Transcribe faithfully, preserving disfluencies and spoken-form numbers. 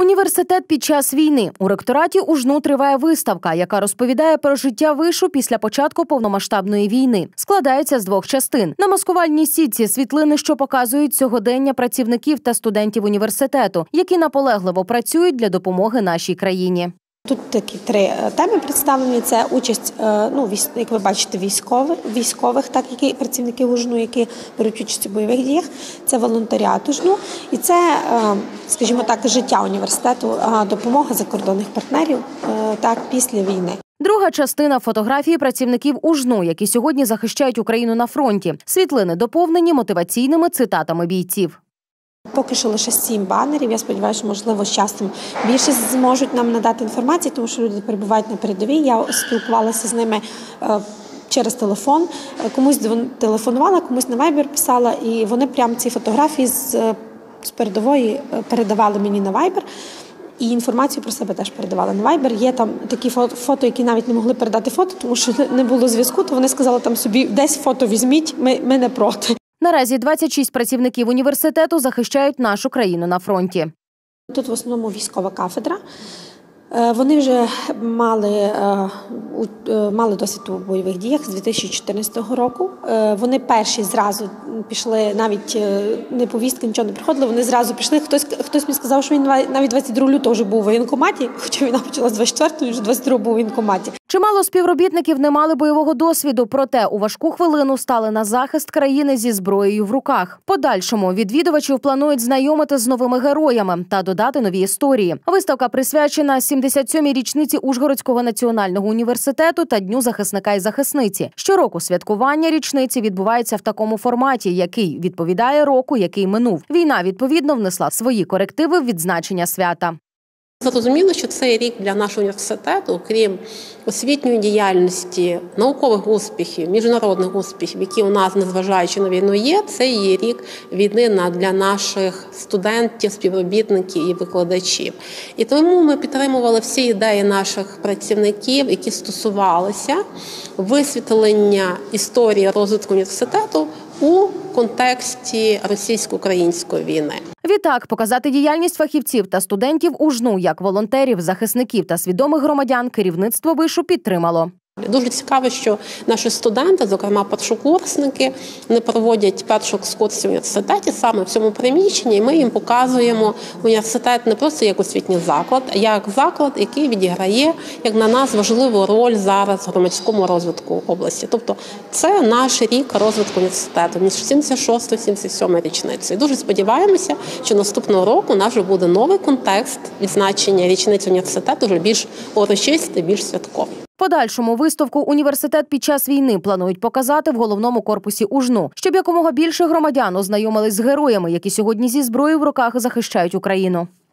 Університет під час війни. У ректораті УЖНУ триває виставка, яка розповідає про життя вишу після початку повномасштабної війни. Складається з двох частин. На маскувальній сітці світлини, що показують сьогодення працівників та студентів університету, які наполегливо працюють для допомоги нашій країні. Тут такі три теми представлені. Це участь, ну, як ви бачите, військових, військових, так, які працівники УЖНУ, які беруть участь у бойових діях. Це волонтеріат УЖНУ. І це, скажімо так, життя університету, допомога закордонних партнерів, так, після війни. Друга частина – фотографії працівників УЖНУ, які сьогодні захищають Україну на фронті. Світлини доповнені мотиваційними цитатами бійців. Поки що лише сім банерів. Я сподіваюся, що, можливо, з часом більше зможуть нам надати інформацію, тому що люди перебувають на передовій. Я спілкувалася з ними через телефон. Комусь телефонувала, комусь на Viber писала, і вони прямо ці фотографії з передової передавали мені на Viber. І інформацію про себе теж передавали на Viber. Є там такі фото, які навіть не могли передати фото, тому що не було зв'язку, то вони сказали там собі, десь фото візьміть, ми, ми не проти. Наразі двадцять шість працівників університету захищають нашу країну на фронті. Тут в основному військова кафедра. Вони вже мали, мали досвід у бойових діях з дві тисячі чотирнадцятого року. Вони перші зразу пішли, навіть не повістки, нічого не приходило, вони зразу пішли. Хтось, хтось мені сказав, що він навіть двадцять другого лютого вже був у воєнкоматі, хоча війна почалась двадцять четвертого, він вже двадцять другого був у воєнкоматі. Чимало співробітників не мали бойового досвіду, проте у важку хвилину стали на захист країни зі зброєю в руках. Подальшому відвідувачів планують знайомити з новими героями та додати нові історії. Виставка присвячена сімдесят сьомій річниці Ужгородського національного університету та Дню захисника і захисниці. Щороку святкування річниці відбувається в такому форматі, який відповідає року, який минув. Війна, відповідно, внесла свої корективи в відзначення свята. Зрозуміло, що цей рік для нашого університету, крім освітньої діяльності, наукових успіхів, міжнародних успіхів, які у нас, незважаючи на війну, є, це є рік війни для наших студентів, співробітників і викладачів. І тому ми підтримували всі ідеї наших працівників, які стосувалися висвітлення історії розвитку університету у контексті російсько-української війни. Відтак, показати діяльність фахівців та студентів УЖНУ як волонтерів, захисників та свідомих громадян керівництво вишу підтримало. Дуже цікаво, що наші студенти, зокрема першокурсники, не проводять першу екскурсію в університеті саме в цьому приміщенні. І ми їм показуємо університет не просто як освітній заклад, а як заклад, який відіграє, як на нас, важливу роль зараз в громадському розвитку області. Тобто це наш рік розвитку університету між сімдесят шостою і сімдесят сьомою річницею. І дуже сподіваємося, що наступного року у нас вже буде новий контекст відзначення річниці університету, вже більш урочистий, більш святковий. Подальшому виставку «Університет під час війни» планують показати в головному корпусі УЖНУ, щоб якомога більше громадян ознайомились з героями, які сьогодні зі зброєю в руках захищають Україну.